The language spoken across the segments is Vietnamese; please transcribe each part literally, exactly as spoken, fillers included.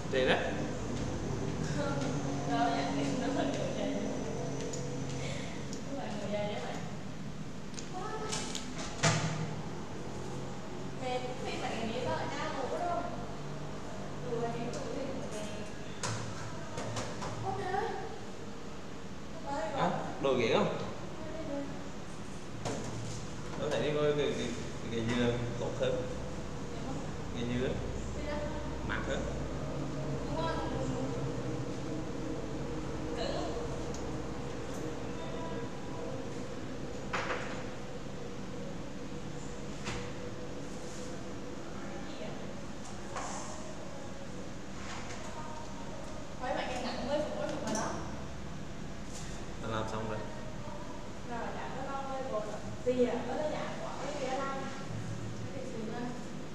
Tiền đó. Đâu nhận tiền nó là người dày. Các bạn người dày đấy mày. Mệt khi bạn nghĩ đó là đau ngủ đâu. Đùa thì tụi thì ok. À, đồ ghẻ không? Có thể đi coi cái cái cái dừa tốt hơn. Cái dừa mát hơn. Mấy bạn em nặng với phụ mà đó. Đã làm xong rồi. Rồi đã có con với bột rồi. Thì à, có cái nhà quả cái kia làm. Cái gì nữa?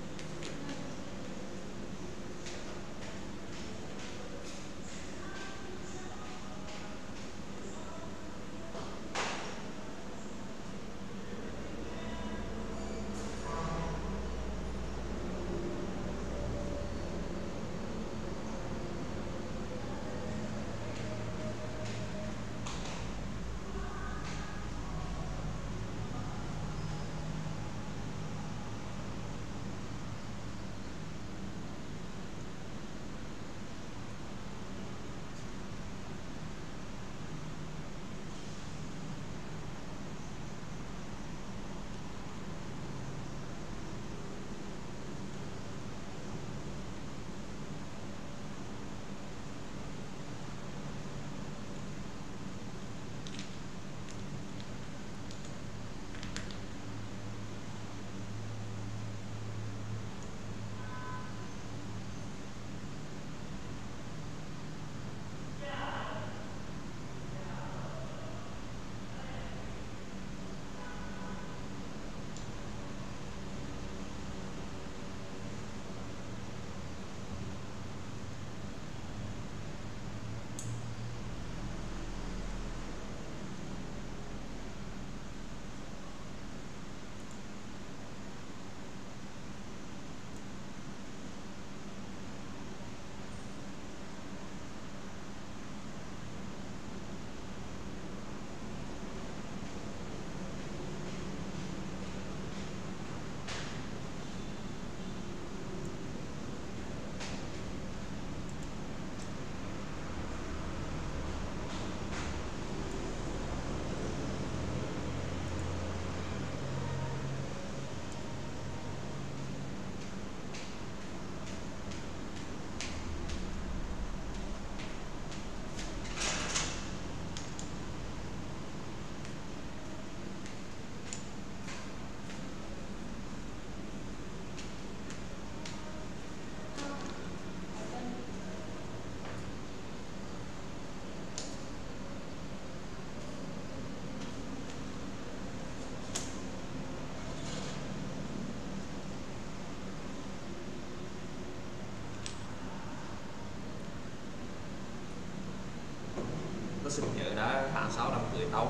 Nó sực nhớ đã tháng sáu năm cưới tao.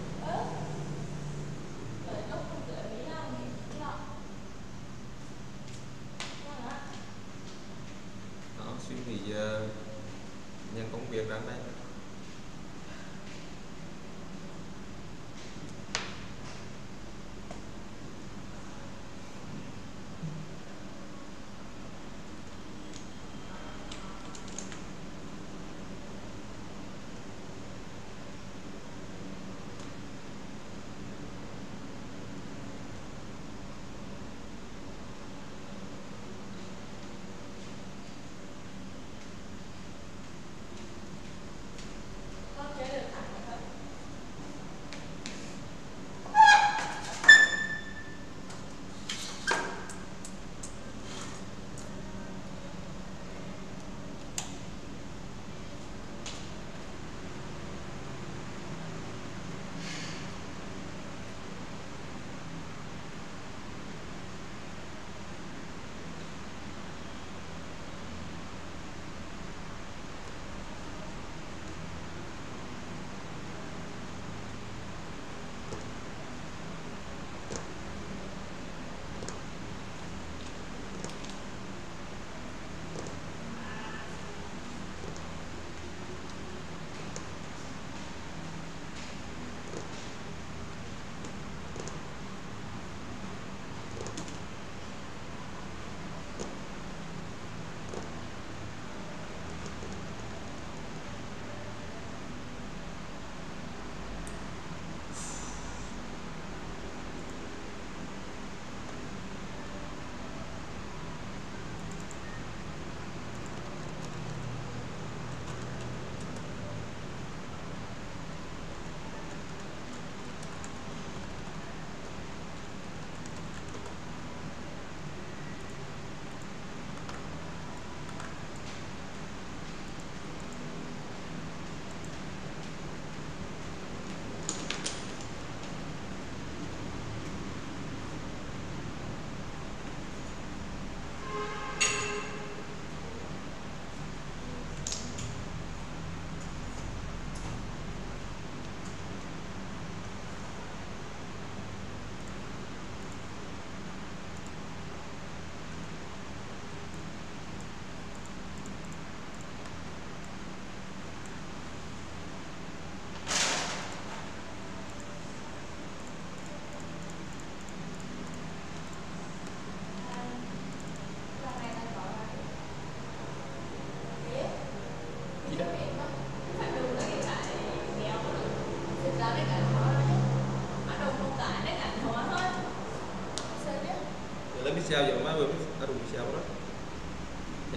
Đó, suy nghĩ uh, nhân công việc ra đây.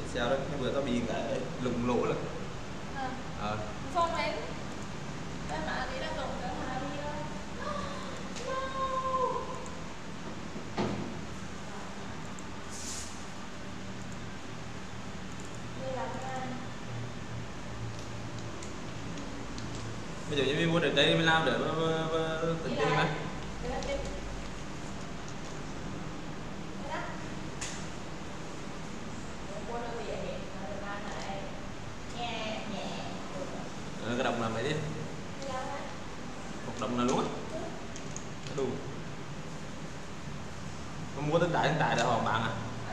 sao đấy, cái bữa tao bị cái lủng lỗ rồi. À. Ờ. Không em. Em mà đi đã lủng cả hai đi thôi. Bây giờ như mình muốn ở đây mình làm để tận tình mà. Ờ, cái đồng làm này đi. Một đồng là luôn á. Đủ. Con mua tất đại tất đại để họ bán à?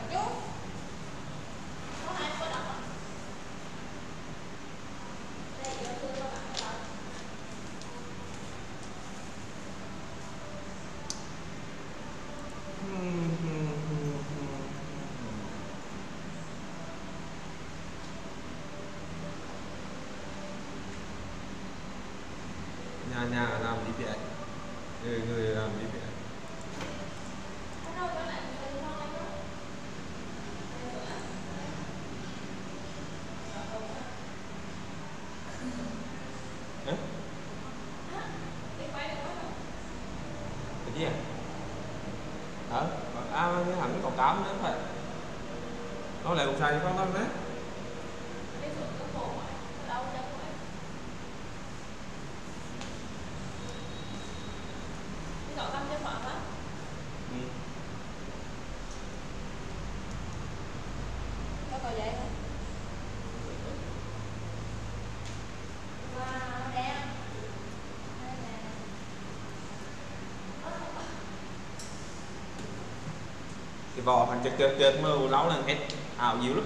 Nhà nhà làm đi biển, người người làm đi biển. Hả? Cái gì à? Ờ, à cái hẳn quảng cáo nữa phải. Nó lại cũng xài con tâm đấy. Ừ. Có coi vậy không? Wow, đẹp. Cái vỏ thằng chật chật chật mơ láo là hết ảo dữ lắm.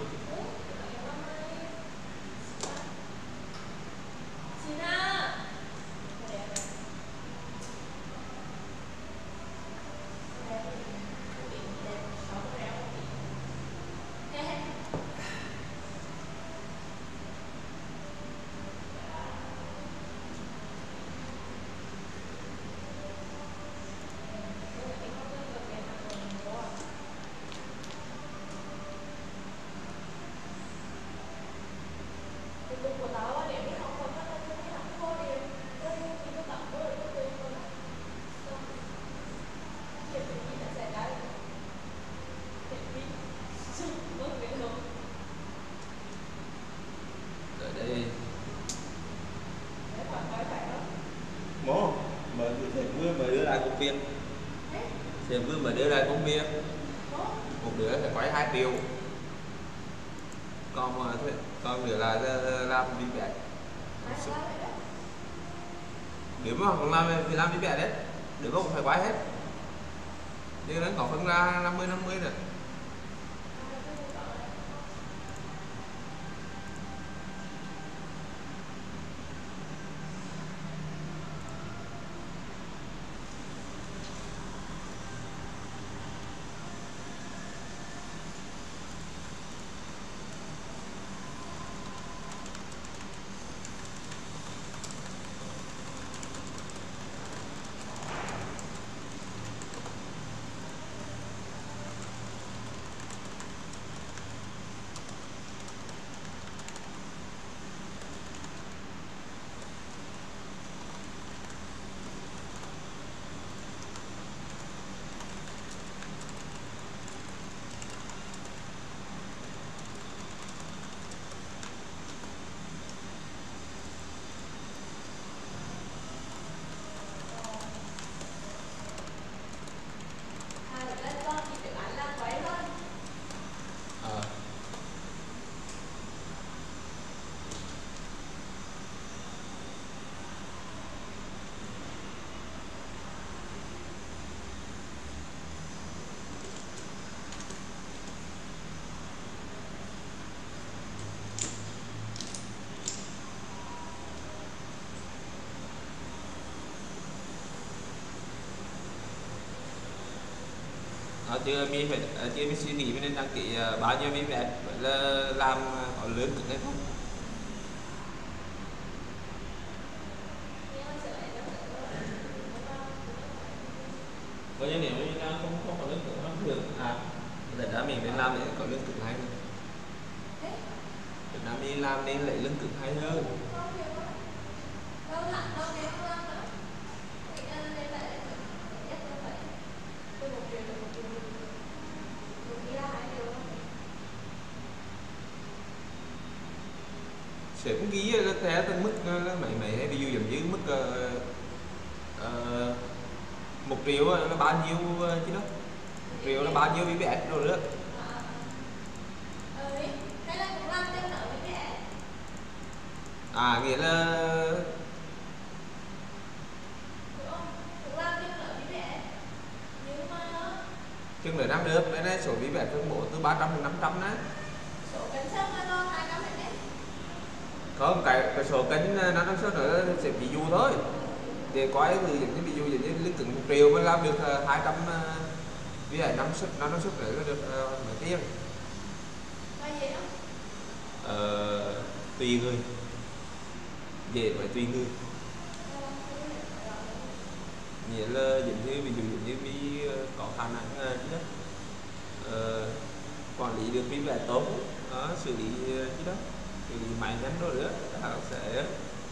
Mô, mà thầy vừa mới đưa lại công việc. Thầy vừa mới đưa lại công việc. Một đứa phải quay hai triệu. Còn mà còn đứa là làm đi bẻ. Nếu mà không làm thì làm đi bẻ đấy. Đứa mà cũng phải quay hết. Nên nó có phân ra năm mươi năm mươi nữa. Đó, chưa mi phải chưa mi suy nghĩ nên đăng ký bao nhiêu mi vẽ là làm có lớn cực hay không. Coi như nếu như không không có lớn cực không được à, để ra mình nên làm để có lớn cực hay. làm nên lấy lưng cứng hay hơn. Sẽ cũng ghi là theo từng mức mấy mấy hay ví dụ giống như mức uh, uh, một triệu là bao nhiêu chứ đó, một triệu là bao nhiêu vê ét rồi nữa. À nghĩa là chừng nữa năm được, đây này số vê ét phân bố từ ba trăm đến năm trăm đấy. Không, cái, cái số kênh nó năng suất nữa sẽ ví dụ thôi. Để coi thì giống như ví dụ giống như lưng cứng một triệu mới làm được hai trăm vê ét năng suất, nó năng suất nữa được uh, mấy tiền. Ờ, tùy người, dễ phải tùy người. Nghĩa là giống như ví dụ giống như mi có khả năng chứ đó, ờ, quản lý được vê ét tốt, đó, xử lý chứ đó, xử lý máy nhanh rồi nữa, họ sẽ.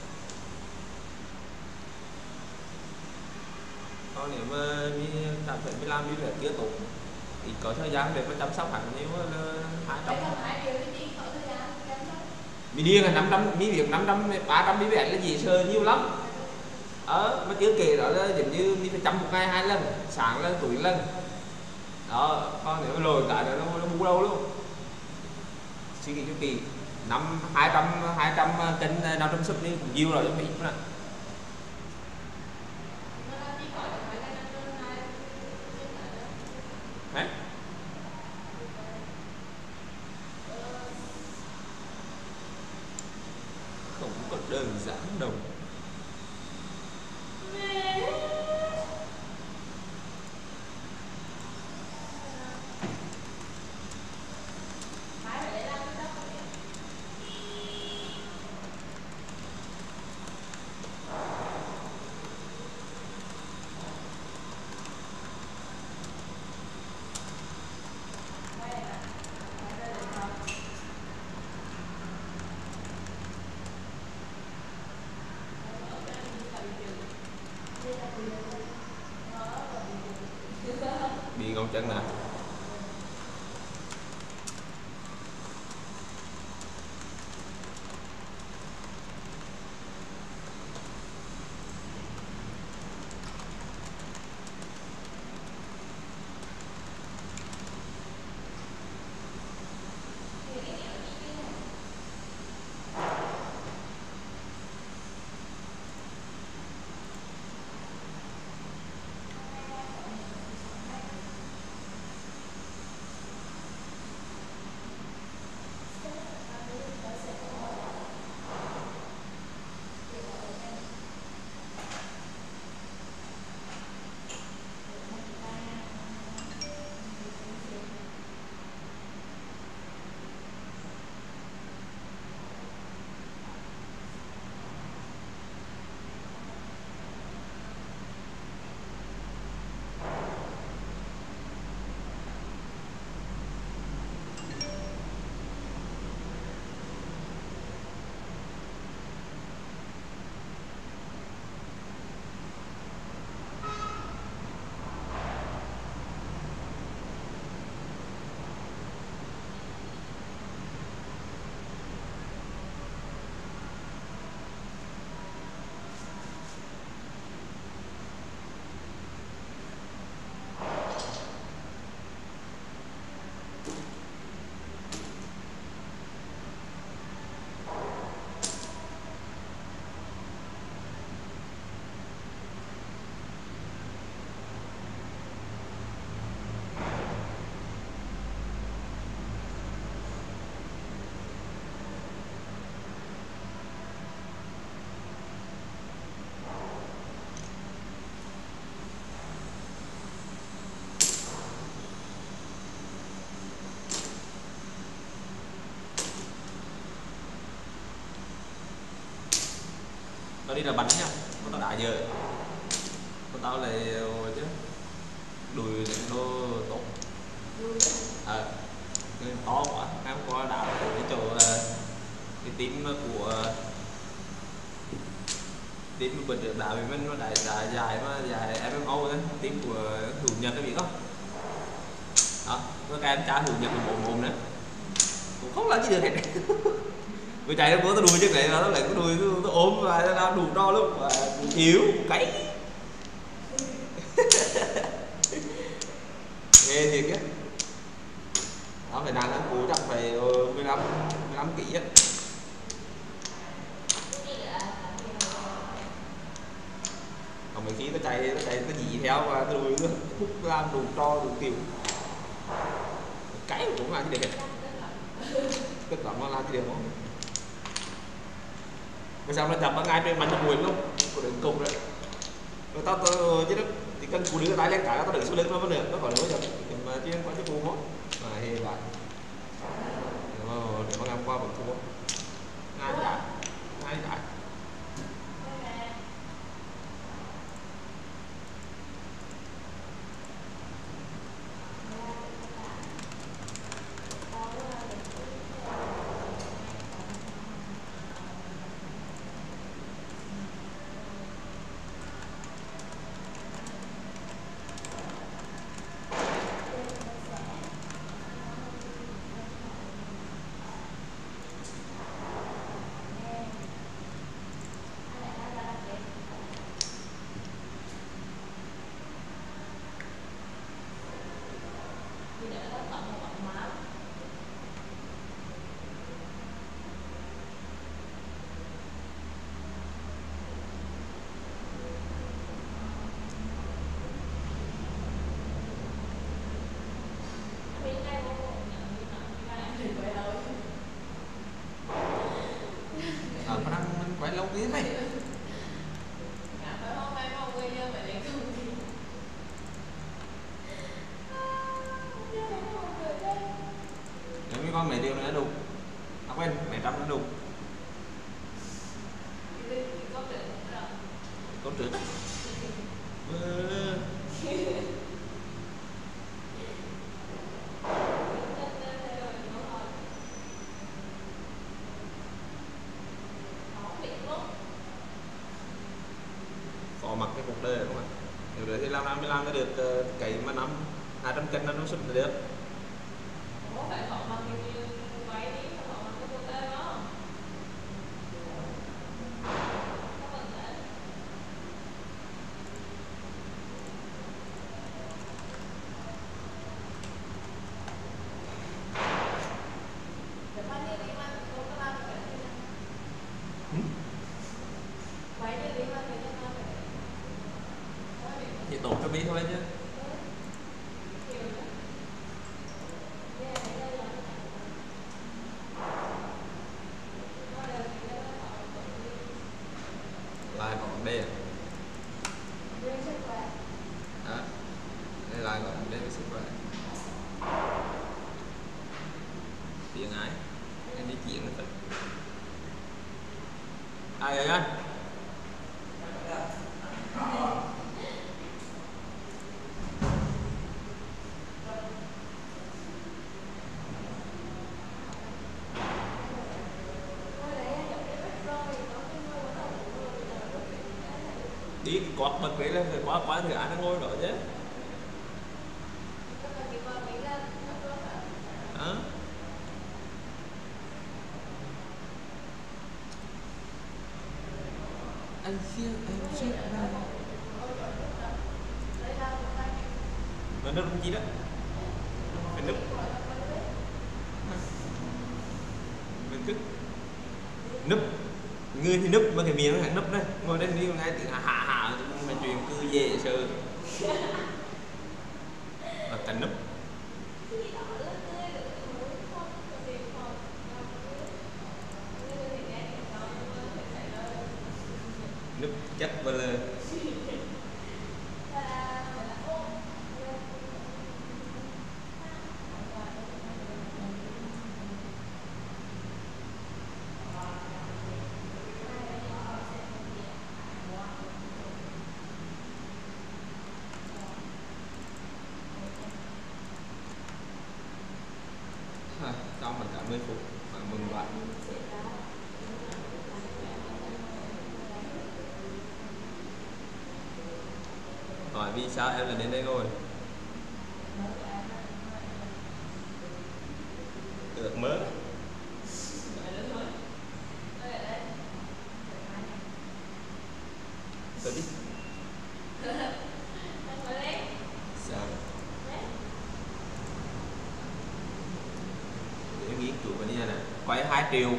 Còn nếu mà mi cảm thấy mi làm vê ét chưa tốt thì có thời gian để mà chăm sóc hẳn nếu là hai trăm. Mi điên là năm trăm, mi việc năm trăm, ba trăm vê ét là gì sơ nhiều lắm. Ờ, mà chưa kể đó là giống như mi phải chăm một ngày hai lần, sáng lần, tối lần. Đó, còn nếu mà lồi cái đó nó, nó bù đâu luôn. Suy nghĩ cho kỳ, năm hai trăm hai trăm kênh năm trăm sub đi cũng nhiều rồi, không ít nữa. Đấy. Không có đơn giản đâu. Bị ngón chân nè. Tao đi là bánh nha, con tao đã giờ con tao lại chứ đùi đô tốt à, to quá em qua đảo cái chỗ cái team của team bật được đá với mình nó đại đá dài mà dài em em ô đấy, team của Hữu Nhật cái gì đó đó, nó cái em trả Hữu Nhật một mồm nữa cũng không làm gì được hết. Vừa chạy nó bữa tao đuôi chứ này nó lại cái đuôi nó ốm và nó đủ to luôn và yếu cái ghê thiệt á. Đó phải nặng hơn cũ chắc phải mười lăm mười lăm ký á. Còn mấy khi nó chạy nó chạy nó dì theo và cái đuôi nó hút làm đủ to đủ kiểu cái cũng làm gì được hết. Tất cả nó làm gì được không? Rồi sao nó chập ở ngay trên mặt nó buồn luôn, của đường cùng rồi. Rồi tao tao chứ nó chỉ cần cú đưa tay lên cả tao đẩy xuống lưng nó vẫn được, nó khỏi nữa rồi. Nhưng mà chứ quá chứ cú mốt. Mà hề bạn. Để mà ngang qua vẫn thua. Ngay giải. Ngay giải. Ờ, nó đang quay lâu tí này. Nếu như con mẹ điều này nó đục. À quên, mẹ trăm nó đục. Có trứng. Có mặc cái cuộc đời đúng không ạ? Nếu đấy thì làm năm mới làm cái được cái mà năm hai trăm cân nó nó xuất được. Chỉ tổ cho biết thôi chứ. Lại còn vấn đề. Đó. Đây lại còn vấn đề với sức khỏe. Tiếng ái. Em đi chuyện nữa. Ai rồi anh? Đi quạt bật vậy lên rồi quá quá thì ai nó ngồi đó chứ. Đó. Anh siêu anh siêu này. Nó nấp gì đó. Phải nấp. Mình cứ nấp. Người thì núp mà cái miệng nó hẳn núp đấy, ngồi đây đi ngay tiếng hạ hạ hạ mà chuyện cứ dễ sợ và cảnh núp núp chắc và lờ. Xong mình cả mười phút và mừng bạn. hỏi vì sao em lại đến đây ngồi. Ước mơ. Tôi đi. Sao? Để nghiên cứu cái này nè. Quay hai triệu.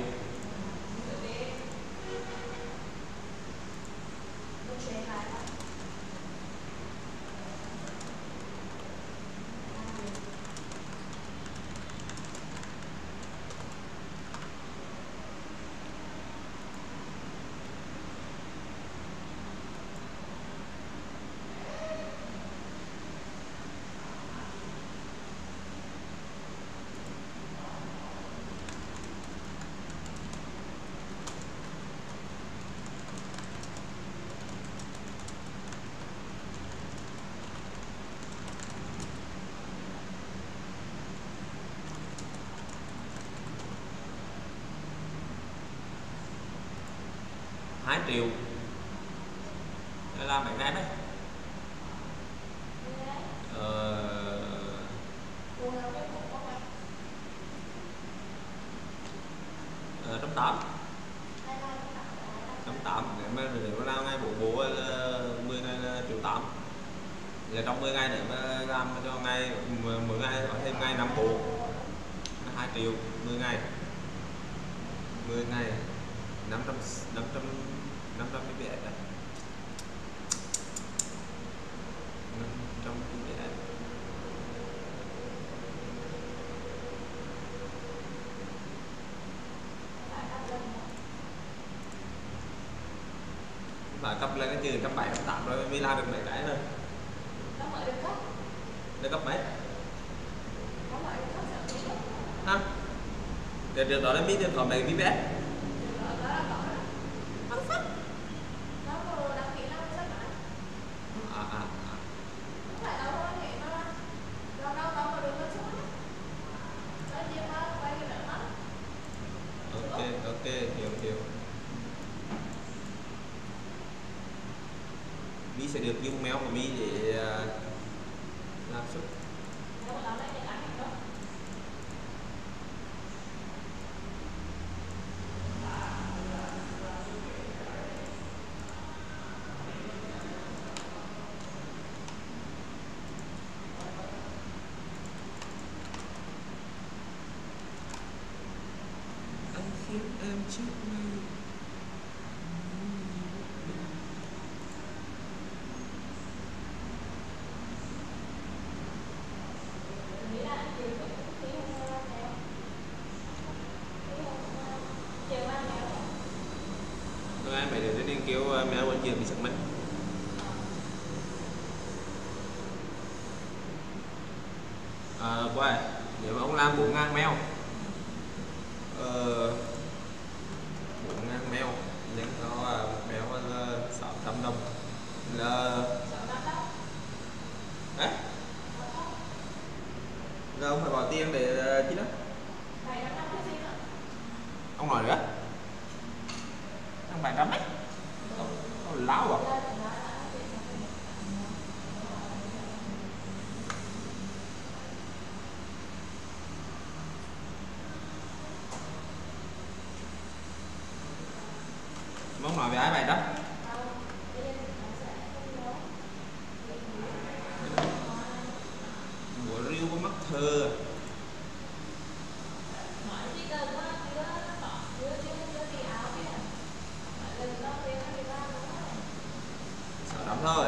Hai triệu. Đây là mấy cái đấy. Ờ... Ờ, trăm tám. Trăm tám để mà để mà làm ngày bộ bố là mười ngày là triệu tám. Là trong mười ngày để mà làm cho ngày mỗi ngày có thêm ngày năm bộ là hai triệu mười ngày. mười ngày năm trăm năm trăm năm trăm cái bê ét đấy. năm trăm cái bê ét. Và cấp lên cái trừ một trăm bảy mươi, một trăm tám mươi rồi mới làm được mấy cái thôi. Được cấp mấy? Ha? Để được đó là biết được có mấy cái bê ét. À à à. Ok ok hiểu hiểu. Mi sẽ được dùng mail của Mi để làm xuất. Anh khiến em trước nay. Rồi anh phải để đến kêu mẹ quên chuyện bị sạc mất. À, quay nếu mà ông làm bốn ngàn mail ờ, bốn ngàn mail nhưng nó mail là sáu trăm đồng là đấy là ông phải bỏ tiền để chi đó ông nói nữa ông bảy trăm ấy ông láo à. Ông nói về ai vậy đó? Bộ riêu có mắc thơ. Sáu trăm thôi.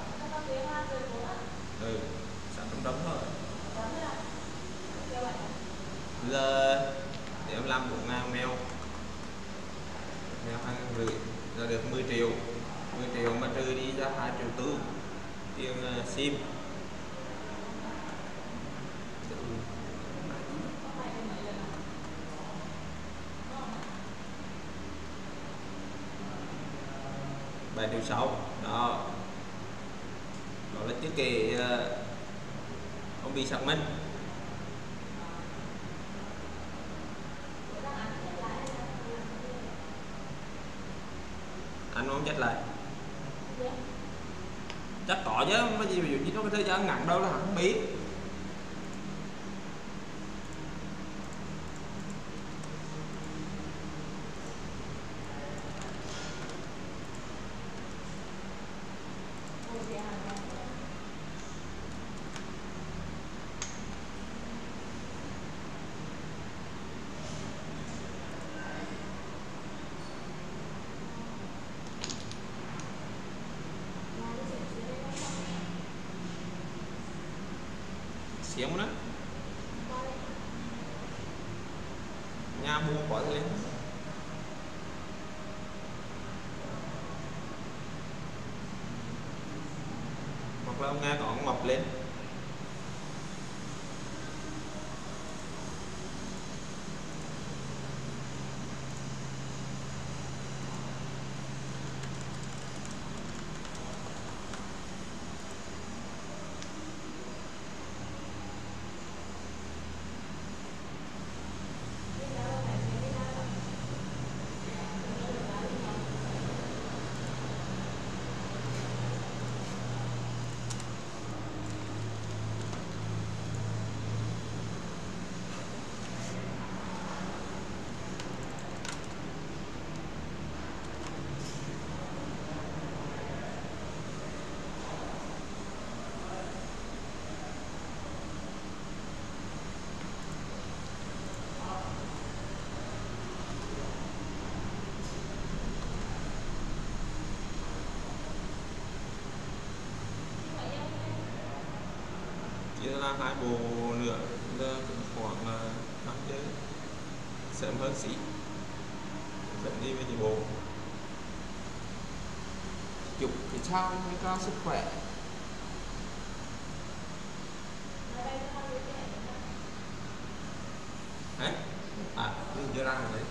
Ừ, sáu trăm đồng thôi. Bây giờ để em làm bốn ngàn mail. Mail hai ngàn rưỡi ra được mười triệu. mười triệu mà trừ đi ra hai triệu tư tiền uh, sim. bảy triệu sáu đó. Đó là chưa kể uh, ông bị xác minh. Anh không chết lại. Chắc có chứ, mà gì ví dụ như trong cái thời gian ngắn đâu là hắn không biết. Xíu nữa nhà mua quả lên hoặc là ông nghe có mọc lên. Chia ra hai bộ nữa là khoảng năm giây sớm hơn xí dẫn đi với chị bộ chụp thì sao mới cao sức khỏe. Đấy à mình chưa ra rồi đấy.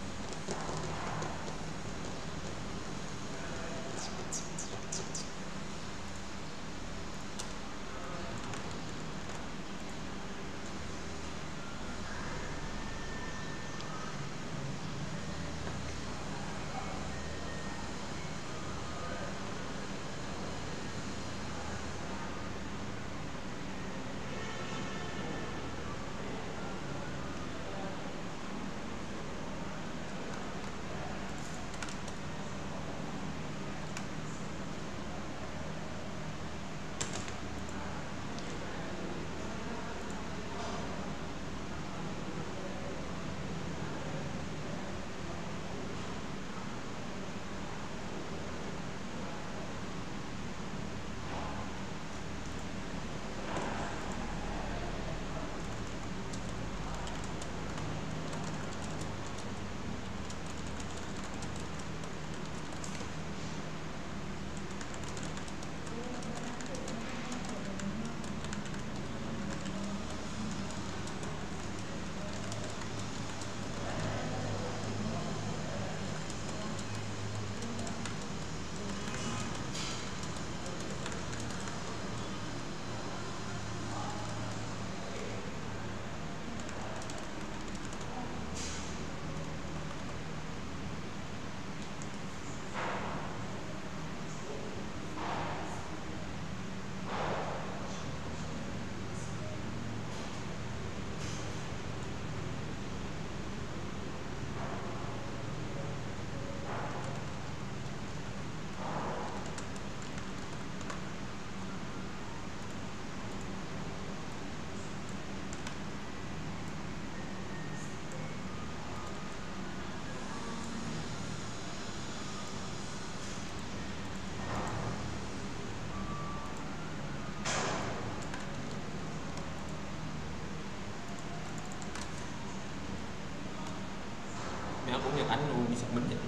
Mẹ cũng nhận anh luôn bị sạc minh vậy.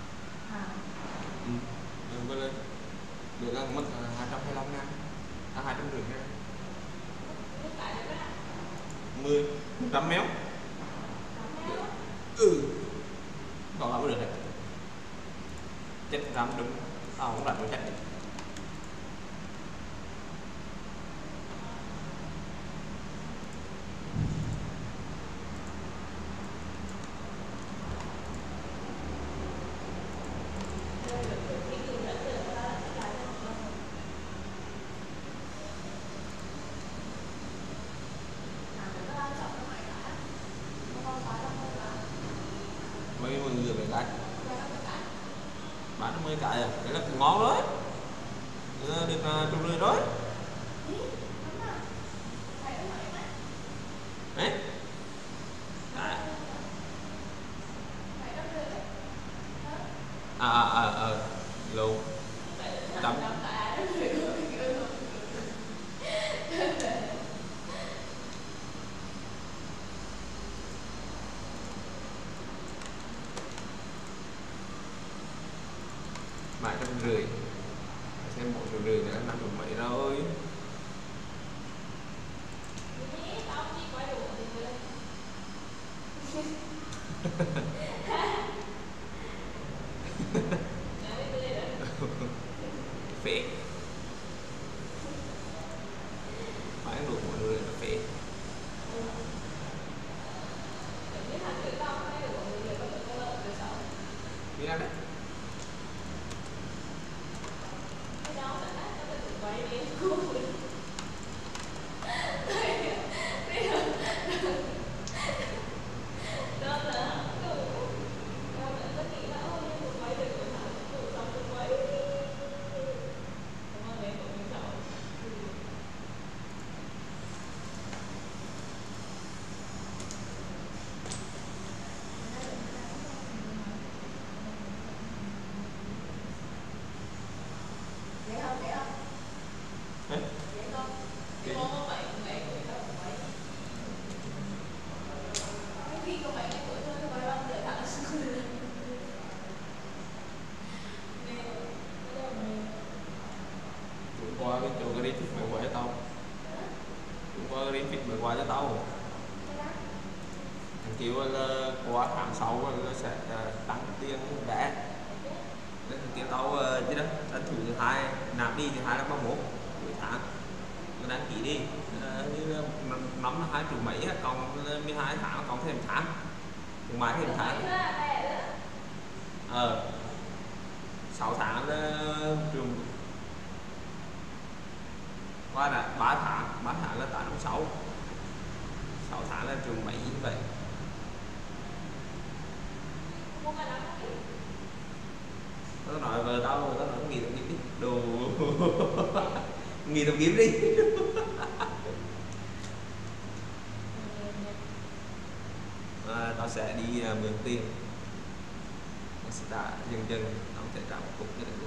À. Ừ. Rồi lên được là mất hai trăm hai mươi lăm ngàn à hai trăm rưỡi ngàn mười một trăm méo. Ừ còn là có được đấy chết ram đúng à không đặt nó chạy đi. bán năm mươi cái à, đấy là cũng ngon đấy, được uh, chục rưỡi đấy. Đấy. À. À à à, à. Luôn. Trăm. Ba trăm rưỡi. Xem một triệu rưỡi là năm chục mấy rồi. Phê. Bán được mọi người là phê. Biết đấy. Qua cái chỗ cái đi fit mày qua cho tao. Qua cái đi fit mày qua cho tao. Thằng kêu là qua tháng sau là sẽ tăng tiền vé. Nên thằng kêu tao chứ đó, đánh thủ thứ hai, nạp đi thứ hai là ba mươi mốt cuối tháng. Mình đăng ký đi. Như năm là hai triệu mấy còn mười hai tháng còn thêm tháng. Còn mai thêm tháng. Ờ. sáu tháng là trường qua là ba tháng, ba tháng là tám trăm sáu mươi, sáu tháng là trường mấy như vậy. Tao nói vợ tao, tao nói nghỉ đồng nghiệp đi, đồ nghỉ đồng nghiệp đi. À, tao sẽ đi uh, mượn tiền, tao sẽ trả dần dần, tao sẽ trả một cục cho được.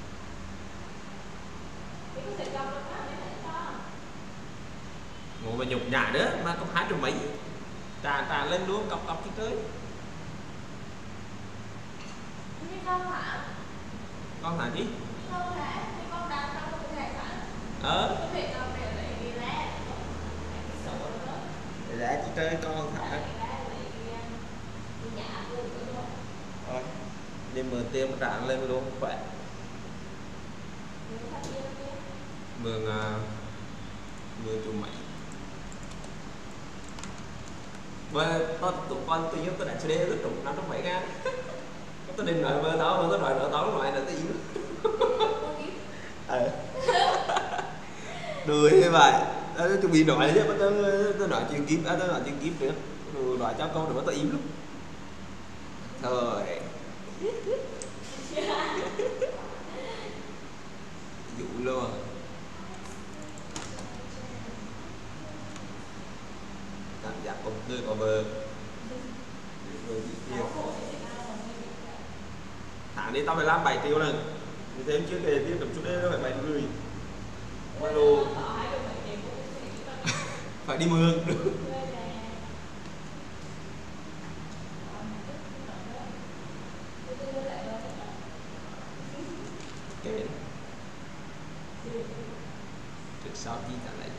Ngồi mà nhục nhã đó mà có hai triệu mấy trà trà lên luôn cọc cọc chứ tới. Con hả chứ? Ờ. Để chỉ tới con thả. Thôi. Đi mượn tiền trả lên luôn khỏe. Mượn uh, mượn triệu mấy. Và tao tụi con tự nhiên tao đã chơi đế rất trục năm trăm mấy ngàn. Tao định nói với tao mà tao nói tao nó nói là tao im. Ờ. Đùi như vậy. Tao chuẩn bị nói chứ, tao tao nói chuyện kiếm, tao nói chuyện kiếm nữa. Rồi nói cho câu rồi tao im lắm. Thôi. Dụ luôn. Cảm giác công tư có bờ. Rồi bị tiêu. Tháng đi tao phải làm bảy triệu lần. Thì thêm chưa kể tiếp chút đây nó phải bảy người. Mà đồ phải đi mượn được. Kể trước sau chi trả lại.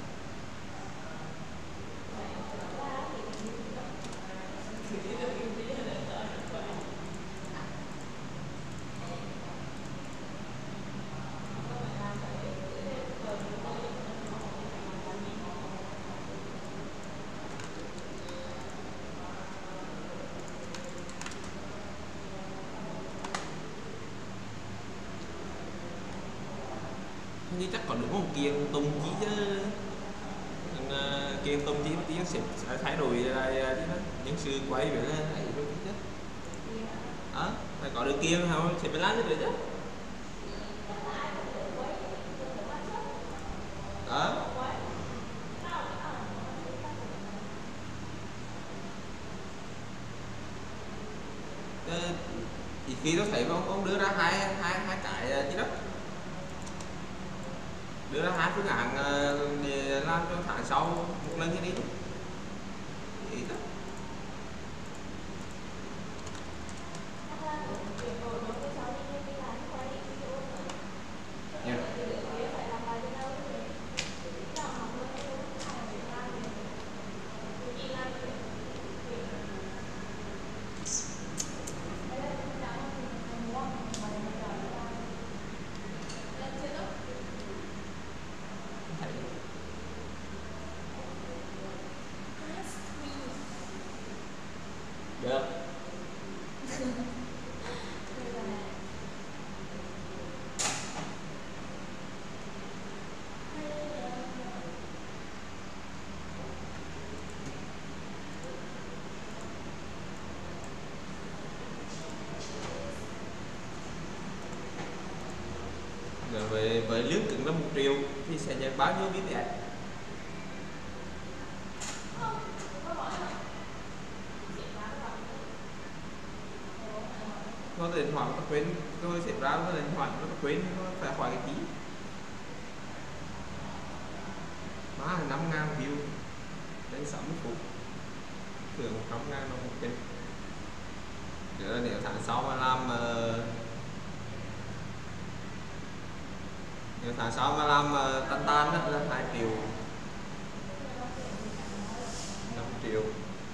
Như chắc còn đúng không kiên tung chí chứ kiên tung chí tí sẽ thái đổi lại chứ đó những sự quay về là ấy rồi chứ đó. phải có điều kiện không thì mình làm được chứ. Đó thì khi tôi thấy ông, ông đưa ra hai hai hai cái chứ đó, đưa ra hai phương án để làm cho tháng sau một lần như đi thì đó. Yeah. Được. Rồi với với lương cứng là một triệu thì sẽ nhận bao nhiêu bê pê ét? Có điện thoại nó quên, tôi sẽ ra có điện thoại nó quên, nó phải hỏi cái ký. Má là năm ngàn view đến sáu mươi phút, thường một trăm ngàn đồng một kênh. Nữa nếu tháng sau mà làm uh, nếu tháng sau mà làm uh, tan tan đó, là hai triệu, năm triệu,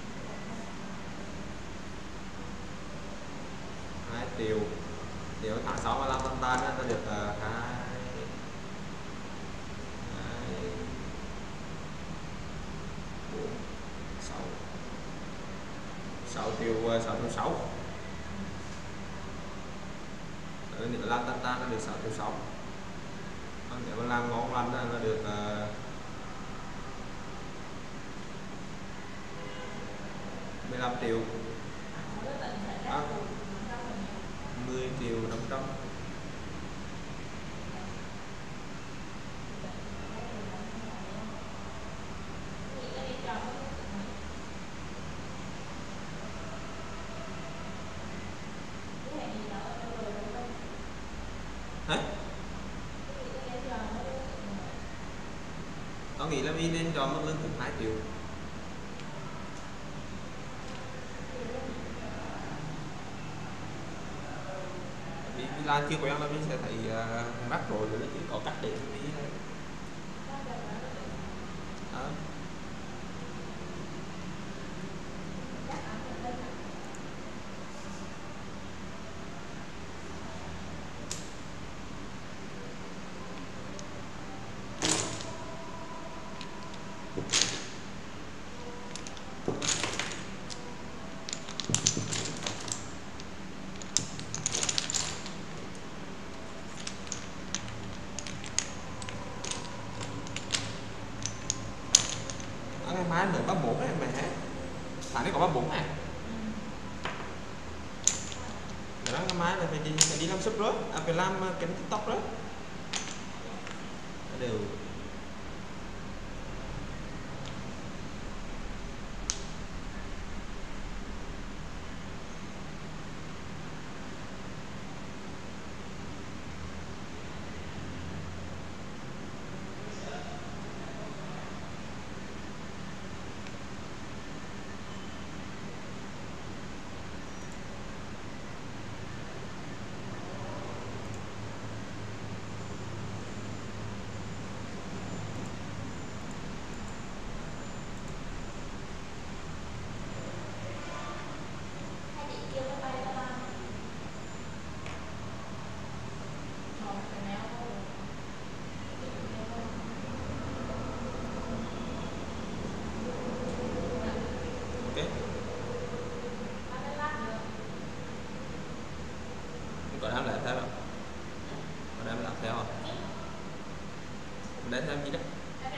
hai triệu. Nếu tháng sau mà làm tan tan đó, nó được uh, hai bốn sáu sáu triệu uh, sáu triệu sáu. Nếu làm tan tan nó được sáu triệu sáu. Nếu mà làm ngon lành nó được uh, mười lăm triệu, à, mười triệu năm trăm. Hả? Tôi nghĩ là mình nên cho mức lương từ hai triệu. Vì làm chưa quen là mình sẽ thấy uh, rắc rồi rồi chứ có cách để đi đó. Ngày mai nữa ba bốn này mẹ, tháng này có ba bốn này. Rồi đó, ngày mai là phải đi phải đi làm sub rồi, à, phải làm kênh TikTok rồi. Đều còn em lại theo không? Còn em làm theo không? Để thêm gì đó?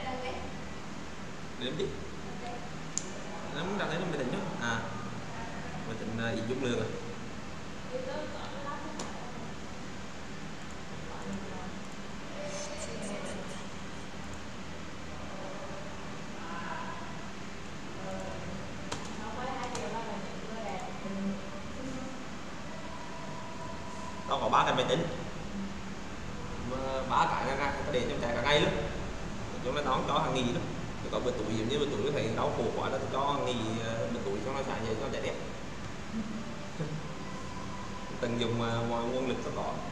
Đến đi. Nó muốn đặt thấy nó mới tính nhá. À, mới tính uh, ý dụng lương rồi. nó có ba cái máy tính ba cái ra để cho chạy cả ngày lắm, chúng nó đón cho hàng nghìn lắm. Có bữa tuổi giống như bữa tuổi thấy đau khổ quá là cho hàng nghìn bữa tuổi cho nó chạy vậy cho chạy đẹp. Tận dụng mọi nguồn lực nó có.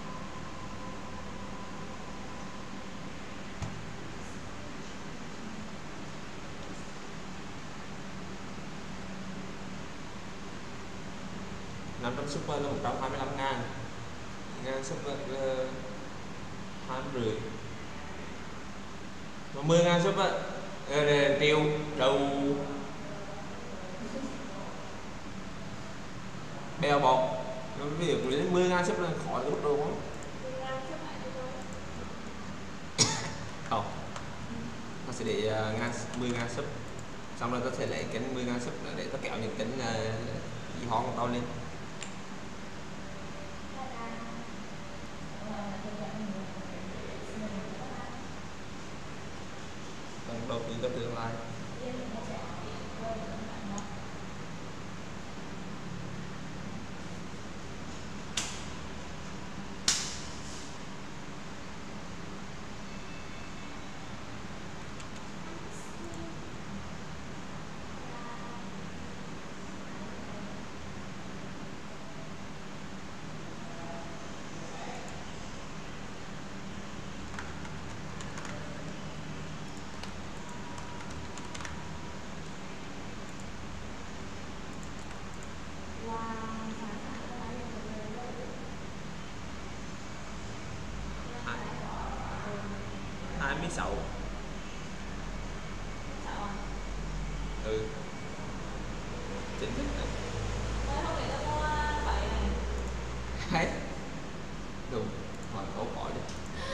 năm trăm super là một trăm hai mươi lăm ngàn, ngàn super là hai rưỡi, và mười ngàn super là triệu đầu bèo bọt. Ví dụ đến mười ngàn super là khỏi lúc đâu không? Không, nó sẽ để uh, ngàn mười ngàn sub, xong rồi ta sẽ lấy kênh mười ngàn sub để ta kéo những kênh gì uh, hòn to lên. Đầu tư cho tương lai. hai mươi sáu. Ừ. Chính thức này. Hay. Đúng, hỏi câu hỏi đi.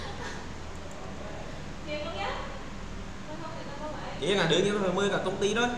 Chỉ là đương nhiên nó phải mời cả công ty thôi.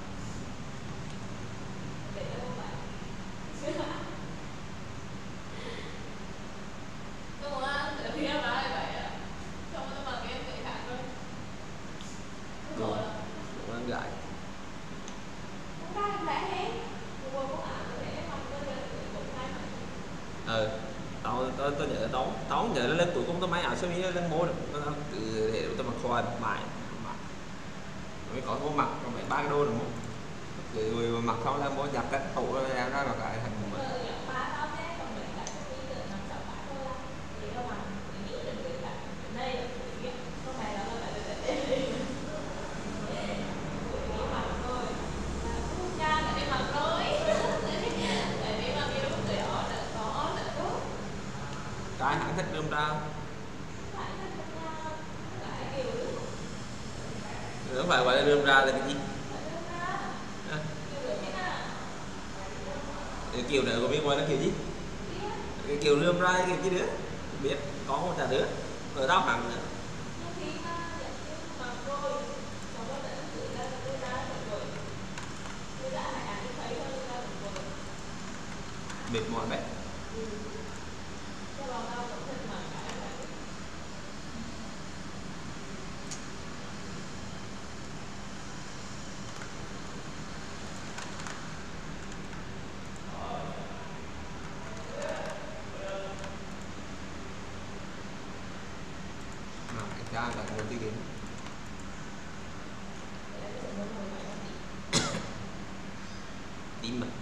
Ừ, tao tao tao nhớ tao tao nhớ lên cuối cùng tao máy áo sơ mi lên mua được, tao từ để tao mặc khoai bài mới có mua mặc còn phải ba cái đô được không? Rồi mặc xong là mua giặt cái tủ ra ra mặc lại thành mình. Cái hẳn thích đơm ra không phải gọi là đơm ra là cái gì à. Cái kiểu này của mình gọi là kiểu gì, cái kiểu đơm ra kiểu gì nữa biết có một trả đứa ở đâu hẳn nữa. Mệt mỏi đấy. Ra là nguồn tư điểm tím mà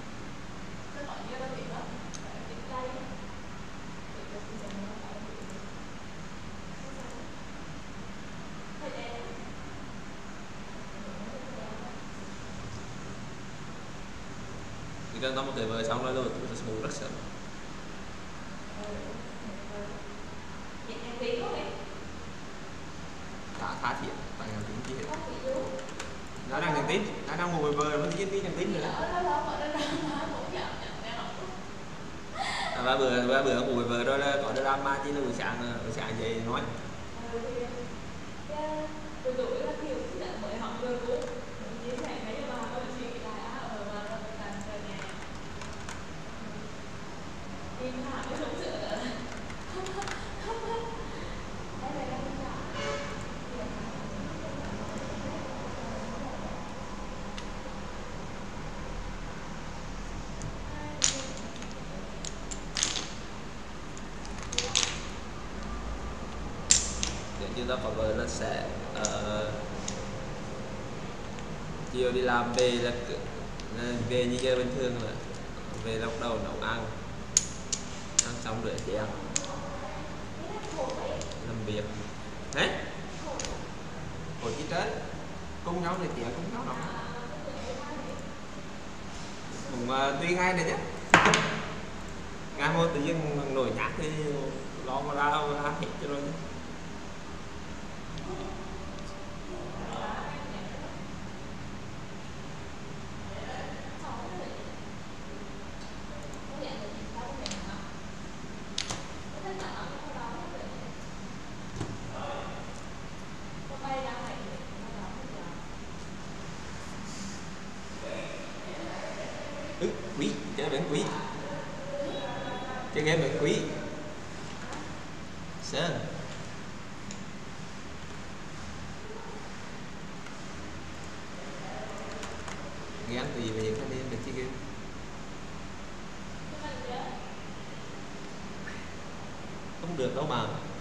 thì cho nó một tuyệt vời xong rồi rồi tôi sẽ ngủ rất sớm. Đã tha thiệt tại nhắn tin chi hết, nó đang nhắn tin, nó đang ngồi vờ nó chỉ tin nhắn tin nữa. À, ba bữa ba bữa ngồi vờ đó là có drama chứ là buổi sáng buổi sáng về nói. chúng ta có vợ là sẽ uh, chiều đi làm về là, là về như giờ bình thường là về lúc đầu nấu ăn ăn xong rửa chén làm việc đấy hồi chi tới cùng nhau rửa chén cùng nhau nấu cũng uh, tùy ngay này nhé ngày hôm tự nhiên nổi nhát thì lo mà ra ra hết cho rồi. Ừ, quý chơi bánh quý chơi game bánh quý sơn nghe anh tùy về những thanh niên được chơi game không được đâu mà